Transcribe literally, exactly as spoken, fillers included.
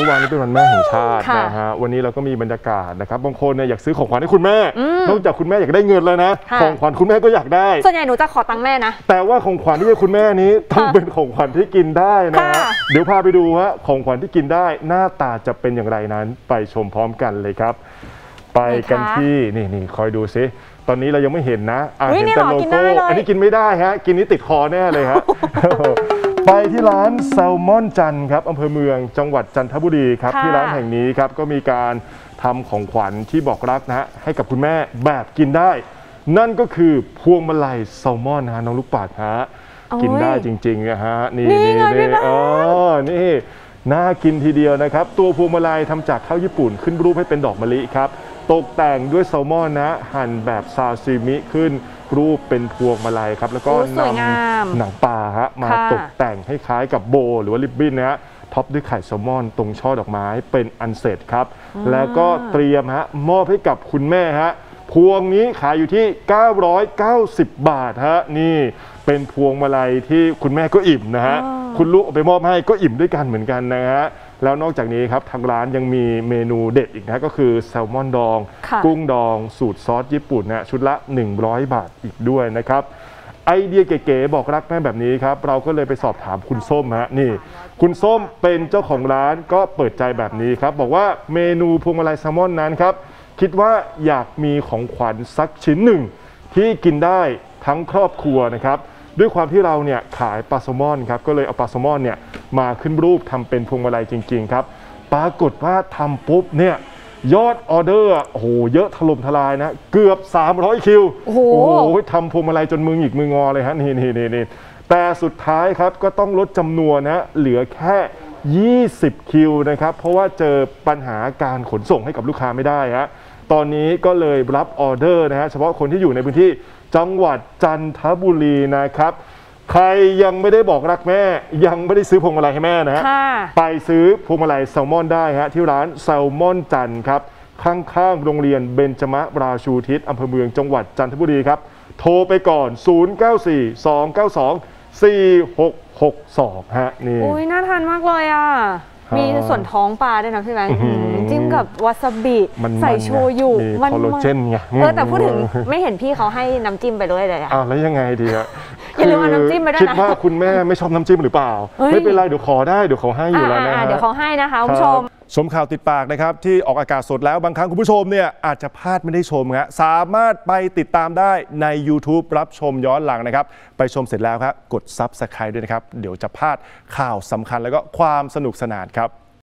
วานนี้เป็นวันแม่แห่งชาตินะฮะวันนี้เราก็มีบรรยากาศนะครับบางคนเนี่ยอยากซื้อของขวัญให้คุณแม่นอกจากคุณแม่อยากได้เงินแล้วนะของขวัญคุณแม่ก็อยากได้ส่วนใหญ่หนูจะขอตังค์แม่นะแต่ว่าของขวัญที่ให้คุณแม่นี้ต้องเป็นของขวัญที่กินได้นะฮะเดี๋ยวพาไปดูว่าของขวัญที่กินได้หน้าตาจะเป็นอย่างไรนั้นไปชมพร้อมกันเลยครับไปกันที่นี่นี่คอยดูซิตอนนี้เรายังไม่เห็นนะเห็นแต่โลโก้อันนี้กินไม่ได้ฮะกินนี้ติดคอแน่เลยฮะไปที่ร้านแซลมอนจันครับอำเภอเมืองจังหวัดจันทบุรีครับที่ร้านแห่งนี้ครับก็มีการทำของขวัญที่บอกรักนะฮะให้กับคุณแม่แบบกินได้นั่นก็คือพวงมาลัยแซลมอนนะน้องลูกปัดฮะกินได้จริงๆนะฮะนี่นี่นี่อ๋อนี่น่ากินทีเดียวนะครับตัวพวงมาลัยทำจากข้าวญี่ปุ่นขึ้นรูปให้เป็นดอกมะลิครับตกแต่งด้วยแซลมอนนะหั่นแบบซาซิมิขึ้นรูปเป็นพวงมาลัยครับแล้วก็นำหนังปลาฮะมาตกแต่งให้คล้ายกับโบหรือว่าริบบิ้นนะฮะท็อปด้วยไข่แซลมอนตรงช่อดอกไม้เป็นอันเสร็จครับแล้วก็เตรียมฮะมอบให้กับคุณแม่ฮะพวงนี้ขายอยู่ที่เก้าร้อยเก้าสิบบาทฮะนี่เป็นพวงมาลัยที่คุณแม่ก็อิ่มนะฮะคุณลูกเอาไปมอบให้ก็อิ่มด้วยกันเหมือนกันนะฮะแล้วนอกจากนี้ครับทางร้านยังมีเมนูเด็ดอีกนะก็คือแซลมอนดองกุ้งดองสูตรซอสญี่ปุ่นนะชุดละหนึ่งร้อยบาทอีกด้วยนะครับไอเดียเก๋ๆบอกรักแม่แบบนี้ครับเราก็เลยไปสอบถามคุณส้มฮะนี่คุณส้มเป็นเจ้าของร้านก็เปิดใจแบบนี้ครับบอกว่าเมนูพวงมาลัยแซลมอนนั้นครับคิดว่าอยากมีของขวัญสักชิ้นหนึ่งที่กินได้ทั้งครอบครัวนะครับด้วยความที่เราเนี่ยขายปลาแซลมอนครับก็เลยเอาปลาแซลมอนเนี่ยมาขึ้นรูปทำเป็นพวงมาลัยจริงๆครับปรากฏว่าทำปุ๊บเนี่ยยอดออเดอร์โอ้โหเยอะถล่มทลายนะเกือบสามร้อยคิวโอ้โหทำพวงมาลัยจนมือหงิกมืองอเลยฮะนี่นี่นี่นี่แต่สุดท้ายครับก็ต้องลดจำนวนนะเหลือแค่ยี่สิบคิวนะครับเพราะว่าเจอปัญหาการขนส่งให้กับลูกค้าไม่ได้ฮะตอนนี้ก็เลยรับออเดอร์นะฮะเฉพาะคนที่อยู่ในพื้นที่จังหวัดจันทบุรีนะครับใครยังไม่ได้บอกรักแม่ยังไม่ได้ซื้อพวงมาลัยให้แม่นะฮะไปซื้อพวงมาลัยแซลมอนได้ฮะที่ร้านแซลมอนจันครับข้างๆโรงเรียนเบญจมราชูทิศอำเภอเมืองจังหวัดจันทบุรีครับโทรไปก่อนศูนย์ เก้า สี่ สอง เก้า สอง สี่ หก หก สองฮะนี่อุ้ยน่าทานมากเลยอ่ะมีส่วนท้องปลาด้วยนะพี่แบงค์จิ้มกับวาซาบิใส่โชยุมันคอลลาเจนไงเออแต่พูดถึงไม่เห็นพี่เขาให้น้ำจิ้มไปด้วยเลยอ่ะอ้าวแล้วยังไงดีอะอย่าลืมเอาน้ำจิ้มไปด้วยนะคิดว่าคุณแม่ไม่ชอบน้ำจิ้มหรือเปล่าไม่เป็นไรเดี๋ยวขอได้เดี๋ยวเขาให้อยู่แล้วนะเดี๋ยวเขาให้นะคะคุณผู้ชมชมข่าวติดปากนะครับที่ออกอากาศสดแล้วบางครั้งคุณผู้ชมเนี่ยอาจจะพลาดไม่ได้ชมฮะสามารถไปติดตามได้ใน YouTube รับชมย้อนหลังนะครับไปชมเสร็จแล้วครับกด ซับสไครบ์ ด้วยนะครับเดี๋ยวจะพลาดข่าวสำคัญแล้วก็ความสนุกสนานครับ